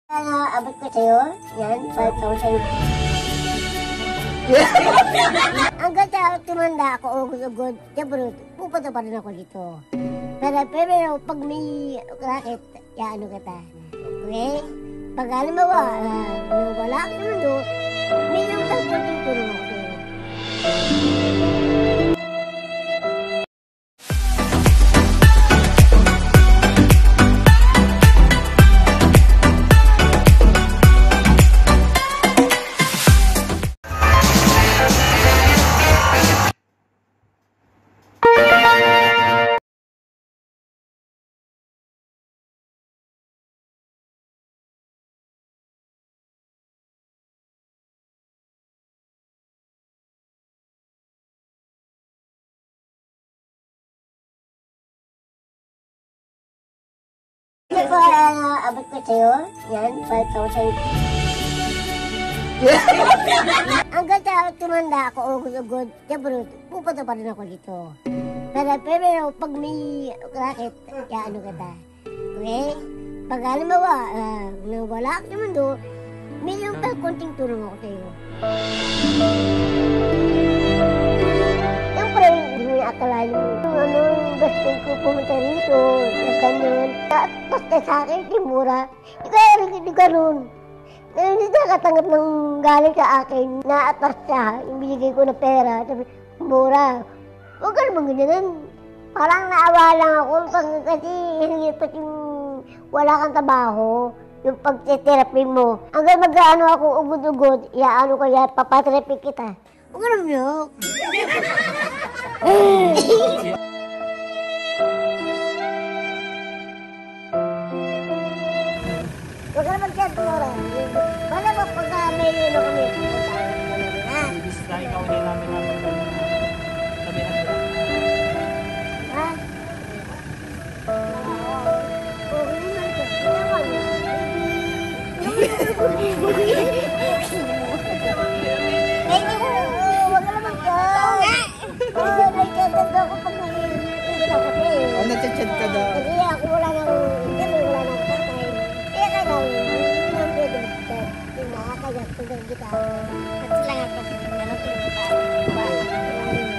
Abot ko sa'yo, yan, 5,000. Hanggang sa tumanda ako, ugod-ugod, siyempre, pupunta pa rin ako dito. Pero pag may racket, ano kita. Okay? Pag halimbawa, wala ako naman doon, may yung konting tulong ako sa'yo. Abot ko sa'yo, yan, 5,000. Hanggang sa tumanda ako, ugod-ugod, siyempre, pupunta pa rin ako dito. Pero pag may racket, ano kita. Okay? Pag halimbawa, wala ako naman doon, may yung konting tulong ako sa'yo. Siyempre, hindi mo akalain mo. Yung gusto ko pumunta rito, yung ganyan. Tapos na sa akin, di mura. Di ganun. Hindi nakatanggap ng galing sa akin. Naatas siya, ibigay ko na pera. Sabi, mura. Huwag ka naman ganyan. Parang naawa lang ako kasi hiripot yung wala kang trabaho. Yung pag-therapy mo. Hanggang mag-ano ako ugod-ugod, iaano ko yan, papatherapy kita. Huwag ka naman yun. Huwag ka naman siya tumura. Wala ba pagka may yun kami? Ibis na ikaw din namin namin sabihan ko. Ha? Oo, naman siya. Naman. Huwag ka naman siya. Oo, nagchat ako pag nag-iinit ako kasi. Oh, nagchat ka daw. Kasi ako wala nang tatay. Kaya kailangan, hindi naman pwede mag-chat. Yung nakakagap ko ng gitara. At sila nga kasi, ano pinagkita.